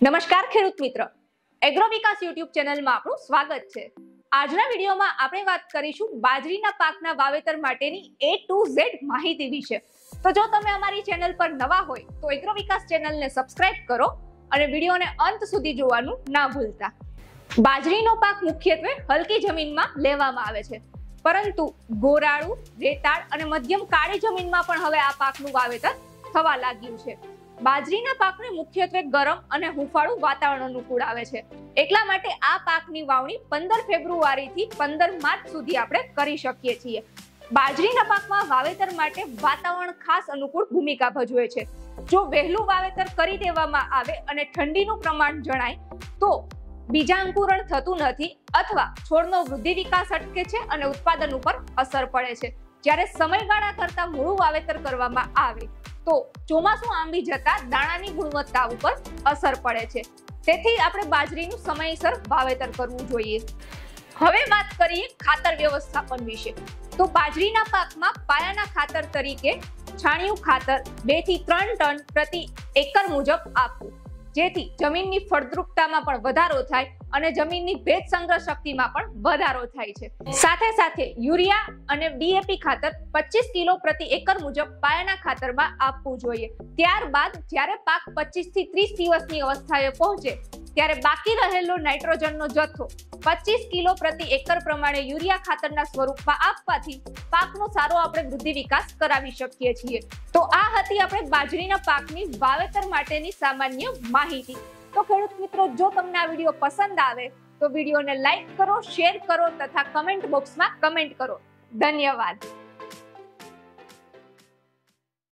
નમસ્કાર ખેડૂત મિત્ર, એગ્રો વિકાસ યુટ્યુબ ચેનલમાં આપનું સ્વાગત છે। આજના વિડીયોમાં આપણે વાત કરીશું બાજરીના પાકના વાવેતર માટેની A to Z માહિતી વિશે। તો જો તમે અમારી ચેનલ પર નવા હોય તો એગ્રો વિકાસ ચેનલને સબસ્ક્રાઇબ કરો અને વિડીયોને અંત સુધી જોવાનું ના ભૂલતા। બાજરીનો પાક મુખ્યત્વે હલકી જમીનમાં લેવામાં આવે છે, પરંતુ ગોરાળુ, રેતાળ અને મધ્યમ કાળી જમીનમાં પણ હવે આ પાકનું વાવેતર થવા લાગ્યું છે। બાજરીના પાકને મુખ્યત્વે ગરમ અને હુંફાળું વાતાવરણ અનુકૂળ આવે છે, એટલા માટે આ પાકની વાવણી 15 ફેબ્રુઆરી થી 15 માર્ચ સુધી આપણે કરી શકીએ છીએ। બાજરીના પાકમાં વાવેતર માટે વાતાવરણ ખાસ અનુકૂળ ભૂમિકા ભજવે છે। જો વહેલું વાવેતર કરી દેવામાં આવે અને ઠંડીનું પ્રમાણ જણાય તો બીજાંકુરણ થતું નથી અથવા છોડનો વૃદ્ધિ વિકાસ અટકે છે અને ઉત્પાદન ઉપર અસર પડે છે। જ્યારે સમયગાળા કરતા મોડું વાવેતર કરવામાં આવે તો ચોમાસું આંબી જતા દાણાની ગુણવત્તા ઉપર અસર પડે છે, તેથી આપણે બાજરીનું સમયસર વાવેતર કરવું જોઈએ। હવે વાત કરીએ ખાતર વ્યવસ્થાપન વિશે। તો બાજરીના પાકમાં પાયાના ખાતર તરીકે છાણિયું ખાતર 2 થી 3 ટન પ્રતિ એકર મુજબ આપવું, જેથી જમીનની ફળદ્રુપતામાં પણ વધારો થાય અને જમીનની ભેજ સંગ્રહ શક્તિમાં પણ વધારો થાય છે। સાથે સાથે યુરિયા અને ડીએપી ખાતર 25 કિલો પ્રતિ એકર મુજબ પાયાના ખાતરમાં આપવું જોઈએ। ત્યારબાદ જ્યારે પાક 25 થી 30 દિવસની અવસ્થાએ પહોંચે ત્યારે બાકી રહેલો નાઇટ્રોજનનો જથ્થો 25 કિલો પ્રતિ એકર પ્રમાણે યુરિયા ખાતરના સ્વરૂપમાં આપવાથી પાકનો સારો આપણે વૃદ્ધિ વિકાસ કરાવી શકીએ છીએ। તો આ હતી આપણે બાજરીના પાકની વાવેતર માટેની સામાન્ય માહિતી। તો ખેડૂત મિત્રો, જો તમને આ વિડીયો પસંદ આવે તો વિડીયોને લાઈક કરો, શેર કરો તથા કમેન્ટ બોક્સમાં કમેન્ટ કરો। ધન્યવાદ।